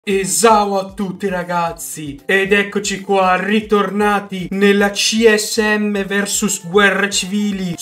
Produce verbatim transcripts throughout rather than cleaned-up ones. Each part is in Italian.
E ciao a tutti ragazzi, ed eccoci qua ritornati nella C S M versus guerre civili.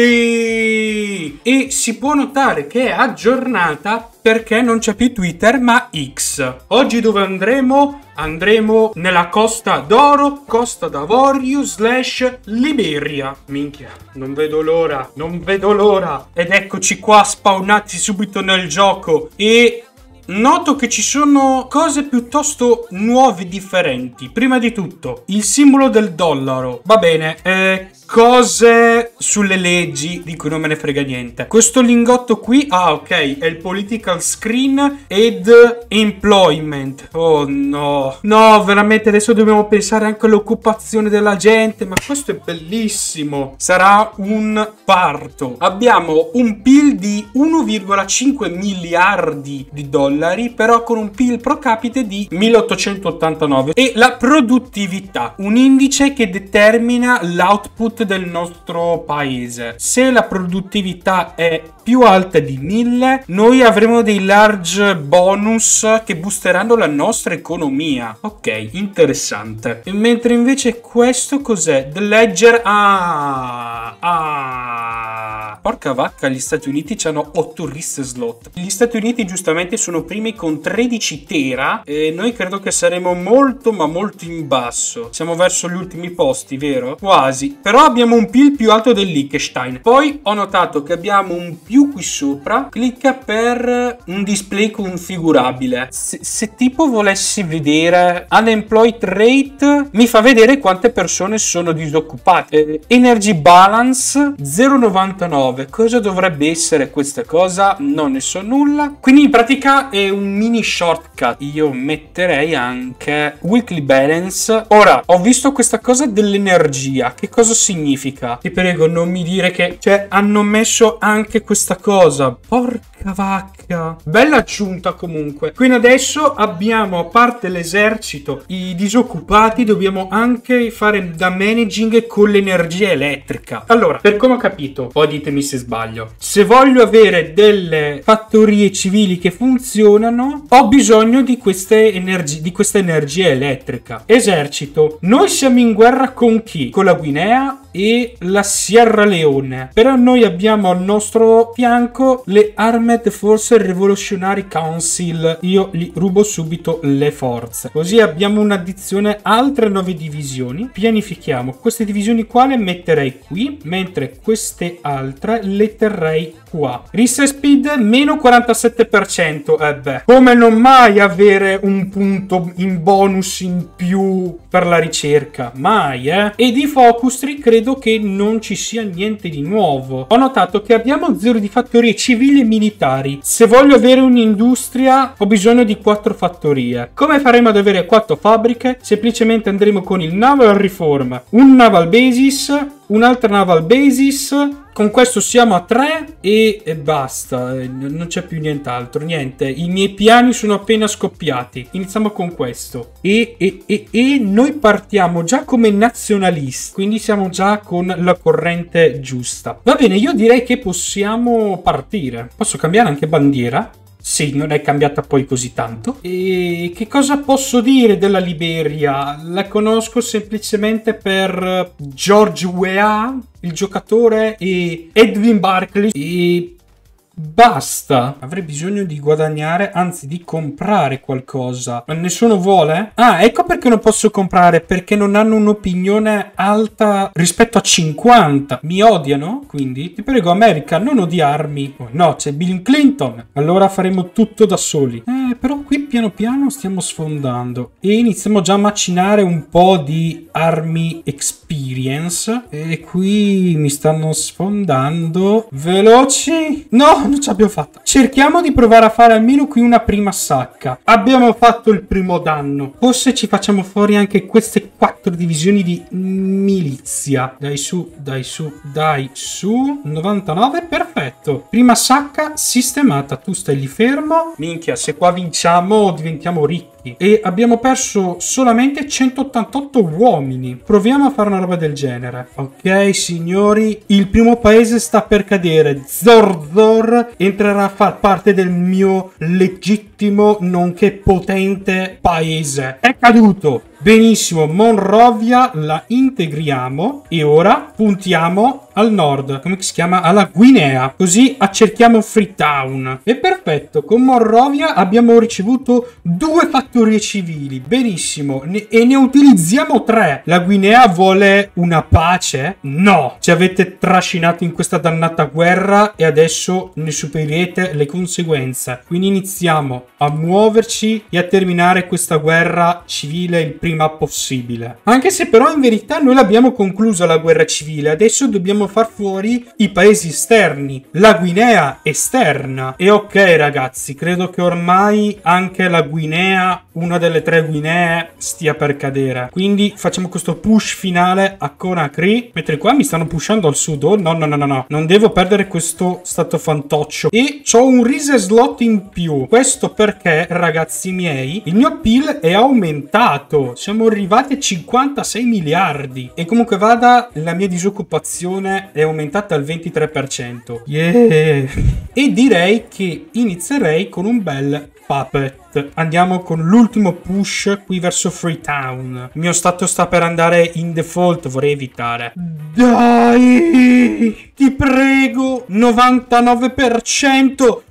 Sì! E si può notare che è aggiornata perché non c'è più Twitter ma X. Oggi dove andremo? Andremo nella Costa d'Oro, Costa d'Avorio slash Liberia. Minchia, non vedo l'ora, non vedo l'ora. Ed eccoci qua spawnati subito nel gioco e... noto che ci sono cose piuttosto nuove, differenti. Prima di tutto, il simbolo del dollaro. Va bene, eh, cose sulle leggi di cui non me ne frega niente. Questo lingotto qui, ah ok, è il political screen ed employment. Oh no, no, veramente adesso dobbiamo pensare anche all'occupazione della gente. Ma questo è bellissimo. Sarà un parto. Abbiamo un P I L di uno virgola cinque miliardi di dollari, però con un P I L pro capite di milleottocentottantanove, e la produttività, un indice che determina l'output del nostro paese. Se la produttività è più alta di mille, noi avremo dei large bonus che boosteranno la nostra economia. Ok, interessante. E mentre invece questo cos'è? The Ledger. Ah, ah. Porca vacca, gli Stati Uniti hanno otto RIS slot. Gli Stati Uniti giustamente sono primi con tredici tera e noi credo che saremo molto ma molto in basso. Siamo verso gli ultimi posti, vero? Quasi. Però abbiamo un P I L più alto del Liechtenstein. Poi ho notato che abbiamo un più qui sopra. Clicca per un display configurabile. Se, se tipo volessi vedere unemployed rate, mi fa vedere quante persone sono disoccupate. Energy balance zero virgola novantanove. Cosa dovrebbe essere questa cosa? Non ne so nulla. Quindi in pratica è un mini shortcut. Io metterei anche weekly balance. Ora, ho visto questa cosa dell'energia. Che cosa significa? Ti prego, non mi dire che... cioè, hanno messo anche questa cosa. Porca vacca. Bella aggiunta comunque. Quindi adesso abbiamo, a parte l'esercito, i disoccupati, dobbiamo anche fare da managing con l'energia elettrica. Allora, per come ho capito, poi ditemi se sbaglio, se voglio avere delle fattorie civili che funzionano, ho bisogno di queste energie, di questa energia elettrica. Esercito, noi siamo in guerra con chi? Con la Guinea e la Sierra Leone, però noi abbiamo al nostro fianco le Armed Forces Revolutionary Council. Io gli rubo subito le forze, così abbiamo un'addizione altre nove divisioni. Pianifichiamo queste divisioni qua, le metterei qui, mentre queste altre le terrei qua. Research speed meno quarantasette per cento. Eh beh, come non mai avere un punto in bonus in più per la ricerca, mai eh. E di focus tree credo che non ci sia niente di nuovo. Ho notato che abbiamo zero di fattorie civili e militari. Se voglio avere un'industria ho bisogno di quattro fattorie. Come faremo ad avere quattro fabbriche? Semplicemente andremo con il naval reform, un naval basis, un'altra naval basis. Con questo siamo a tre e, e basta, non c'è più nient'altro, niente. I miei piani sono appena scoppiati. Iniziamo con questo. E, e, e, e noi partiamo già come nazionalisti, quindi siamo già con la corrente giusta. Va bene, io direi che possiamo partire. Posso cambiare anche bandiera? Sì, non è cambiata poi così tanto. E che cosa posso dire della Liberia? La conosco semplicemente per George Weah, il giocatore, e Edwin Barkley, e basta. Avrei bisogno di guadagnare, anzi di comprare qualcosa. Ma nessuno vuole? Ah, ecco perché non posso comprare, perché non hanno un'opinione alta rispetto a cinquanta. Mi odiano? Quindi ti prego, America, non odiarmi. Oh, no, c'è Bill Clinton. Allora faremo tutto da soli. Eh, però qui piano piano stiamo sfondando e iniziamo già a macinare un po' di army experience. E qui mi stanno sfondando. Veloci? No! Non ce l'abbiamo fatta. Cerchiamo di provare a fare almeno qui una prima sacca. Abbiamo fatto il primo danno. Forse ci facciamo fuori anche queste quattro divisioni di milizia. Dai su, dai su, dai su. novantanove, perfetto. Prima sacca sistemata. Tu stai lì fermo. Minchia, se qua vinciamo diventiamo ricchi. E abbiamo perso solamente centottantotto uomini. Proviamo a fare una roba del genere. Ok, signori, il primo paese sta per cadere. Zor Zor entrerà a far parte del mio legittimo ultimo nonché potente paese. È caduto. Benissimo, Monrovia la integriamo e ora puntiamo al nord, come si chiama? Alla Guinea, così accerchiamo Freetown. E perfetto, con Monrovia abbiamo ricevuto due fattorie civili, benissimo, ne e ne utilizziamo tre. La Guinea vuole una pace? No, ci avete trascinato in questa dannata guerra e adesso ne subirete le conseguenze. Quindi iniziamo a muoverci e a terminare questa guerra civile il prima possibile. Anche se però in verità noi l'abbiamo conclusa la guerra civile, adesso dobbiamo far fuori i paesi esterni, la Guinea esterna. E ok ragazzi, credo che ormai anche la Guinea, una delle tre Guinee, stia per cadere. Quindi facciamo questo push finale a Conakry, mentre qua mi stanno pushando al sud. Oh no no no no no, non devo perdere questo stato fantoccio. E c'ho un reset slot in più, questo perché ragazzi miei il mio P I L è aumentato, siamo arrivati a cinquantasei miliardi e comunque vada la mia disoccupazione è aumentata al ventitré per cento. Yeah. E direi che inizierei con un bel puppet. Andiamo con l'ultimo push qui verso Freetown. Il mio stato sta per andare in default, vorrei evitare. Dai, ti prego, novantanove per cento.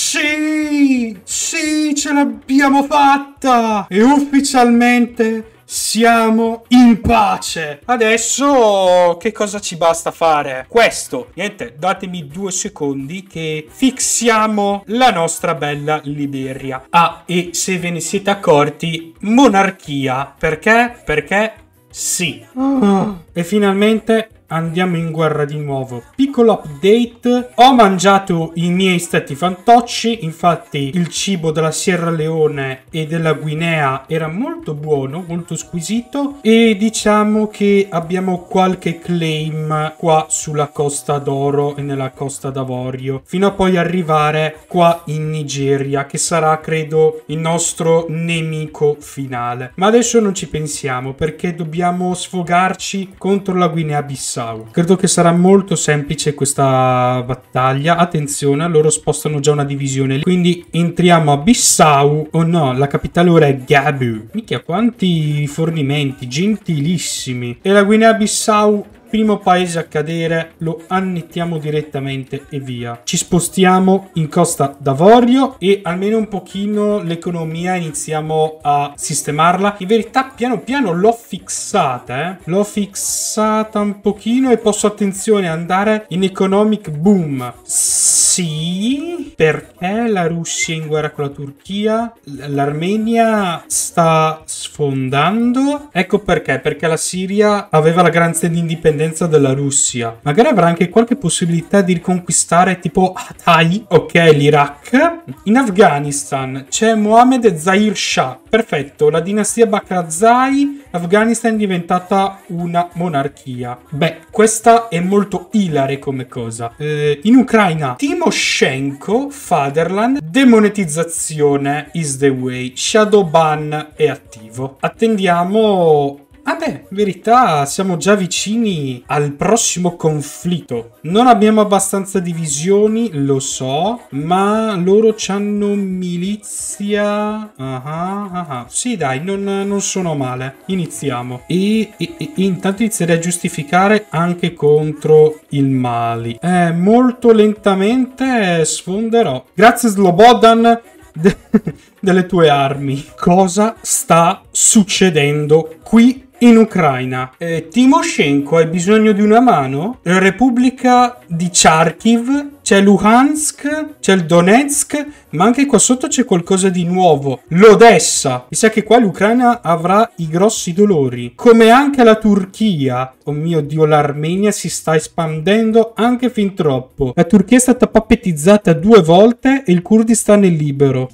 Sì, sì, ce l'abbiamo fatta! E ufficialmente siamo in pace. Adesso che cosa ci basta fare? Questo. Niente, datemi due secondi che fissiamo la nostra bella Liberia. Ah, e se ve ne siete accorti, monarchia. Perché? Perché sì. Oh. E finalmente andiamo in guerra di nuovo. Piccolo update: ho mangiato i miei stati fantocci, infatti il cibo della Sierra Leone e della Guinea era molto buono, molto squisito, e diciamo che abbiamo qualche claim qua sulla Costa d'Oro e nella Costa d'Avorio, fino a poi arrivare qua in Nigeria, che sarà credo il nostro nemico finale. Ma adesso non ci pensiamo, perché dobbiamo sfogarci contro la Guinea-Bissau. Credo che sarà molto semplice questa battaglia. Attenzione, loro spostano già una divisione, quindi entriamo a Bissau. Oh no, la capitale ora è Gabu. Minchia, quanti fornimenti, gentilissimi. E la Guinea-Bissau, primo paese a cadere, lo annettiamo direttamente e via. Ci spostiamo in Costa d'Avorio e almeno un pochino l'economia iniziamo a sistemarla. In verità piano piano l'ho fissata, eh. L'ho fissata un pochino e posso, attenzione, andare in economic boom. Sì, perché la Russia è in guerra con la Turchia, l'Armenia sta sfondando. Ecco perché, perché la Siria aveva la garanzia di indipendenza della Russia. Magari avrà anche qualche possibilità di riconquistare tipo Hatay, ok, l'Iraq. In Afghanistan c'è Mohammed Zahir Shah, perfetto, la dinastia Bakrzai. Afghanistan è diventata una monarchia. Beh, questa è molto ilare come cosa. Eh, in Ucraina Timoshenko, Fatherland, demonetizzazione is the way, shadow ban è attivo. Attendiamo. Ah beh, in verità siamo già vicini al prossimo conflitto. Non abbiamo abbastanza divisioni, lo so, ma loro c'hanno milizia. Ah, ah, ah. Sì dai, non, non sono male. Iniziamo. E, e, e intanto inizierei a giustificare anche contro il Mali. Eh, molto lentamente sfonderò. Grazie Slobodan de delle tue armi. Cosa sta succedendo qui in Ucraina? Eh, Timoshenko, hai bisogno di una mano? La Repubblica di Kharkiv, c'è Luhansk, c'è il Donetsk, ma anche qua sotto c'è qualcosa di nuovo. L'Odessa. Mi sa che qua l'Ucraina avrà i grossi dolori. Come anche la Turchia. Oh mio Dio, l'Armenia si sta espandendo anche fin troppo. La Turchia è stata pappetizzata due volte e il Kurdistan è libero.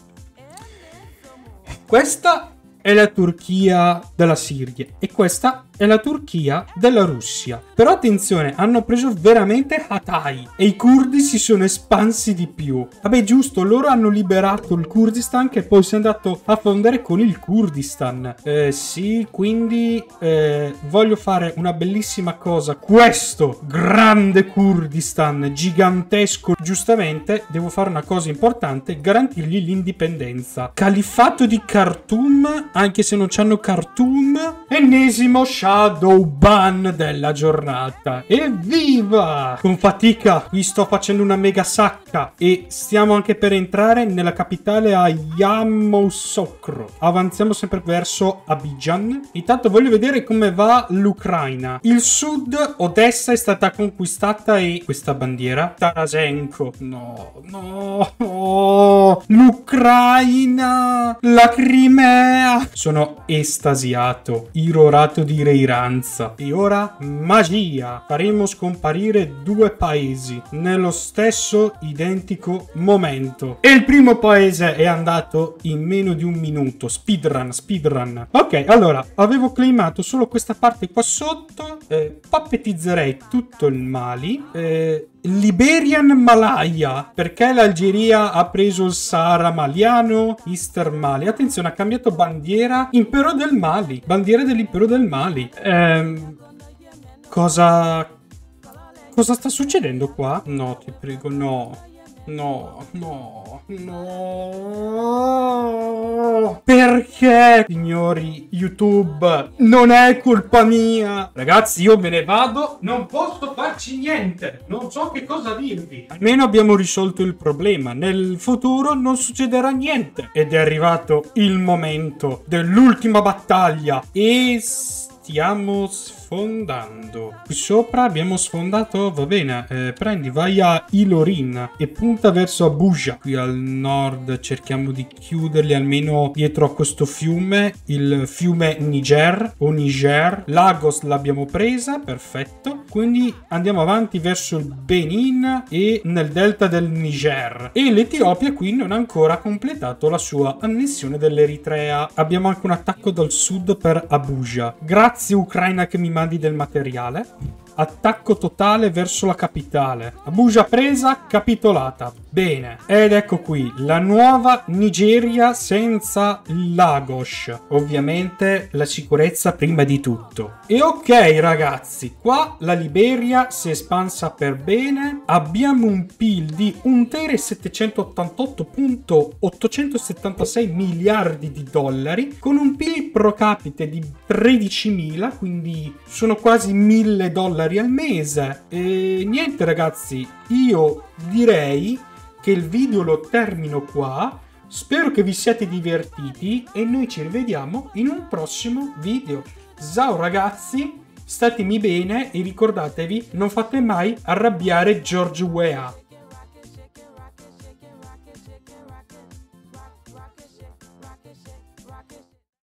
Questa è la Turchia della Siria e questa e la Turchia della Russia. Però attenzione, hanno preso veramente Hatay e i curdi si sono espansi di più. Vabbè, giusto, loro hanno liberato il Kurdistan che poi si è andato a fondere con il Kurdistan. Eh, sì, quindi eh, voglio fare una bellissima cosa. Questo grande Kurdistan gigantesco, giustamente devo fare una cosa importante, garantirgli l'indipendenza. Califfato di Khartoum, anche se non c'hanno Khartoum, ennesimo shadow ban della giornata. Evviva! Con fatica qui sto facendo una mega sacca e stiamo anche per entrare nella capitale a Yamoussoukro. Avanziamo sempre verso Abidjan. Intanto voglio vedere come va l'Ucraina. Il sud, Odessa è stata conquistata e questa bandiera Tarasenko. No, no, no. L'Ucraina, la Crimea. Sono estasiato, irorato di reiranza. E ora magia. Faremo scomparire due paesi nello stesso identico momento. E il primo paese è andato in meno di un minuto. Speedrun, speedrun. Ok, allora, avevo claimato solo questa parte qua sotto. Eh, pappetizzerei tutto il Mali. Eh, Liberian Malaya, perché l'Algeria ha preso il Sahara maliano, Eastern Mali. Attenzione, ha cambiato bandiera. Impero del Mali. Bandiera dell'impero del Mali. Ehm, cosa... Cosa sta succedendo qua? No, ti prego, no. No, no, no. Perché, signori YouTube? Non è colpa mia. Ragazzi, io me ne vado. Non posso farci niente. Non so che cosa dirvi. Almeno abbiamo risolto il problema. Nel futuro non succederà niente. Ed è arrivato il momento dell'ultima battaglia. E stiamo sfondando. Qui sopra abbiamo sfondato, va bene, eh, prendi, vai a Ilorin e punta verso Abuja. Qui al nord cerchiamo di chiuderli almeno dietro a questo fiume, il fiume Niger o Niger. Lagos l'abbiamo presa, perfetto. Quindi andiamo avanti verso il Benin e nel delta del Niger. E l'Etiopia qui non ha ancora completato la sua annessione dell'Eritrea. Abbiamo anche un attacco dal sud per Abuja. Grazie Ucraina che mi mandi del materiale. Attacco totale verso la capitale. Abuja presa, capitolata. Bene. Ed ecco qui, la nuova Nigeria senza Lagos. Ovviamente la sicurezza prima di tutto. E ok ragazzi, qua la Liberia si è espansa per bene. Abbiamo un P I L di un tera settecentottantotto virgola ottocentosettantasei miliardi di dollari, con un P I L pro capite di tredicimila, quindi sono quasi mille dollari al mese. E niente ragazzi, io direi che il video lo termino qua. Spero che vi siate divertiti e noi ci rivediamo in un prossimo video. Ciao ragazzi, statemi bene e ricordatevi, non fate mai arrabbiare George Weah.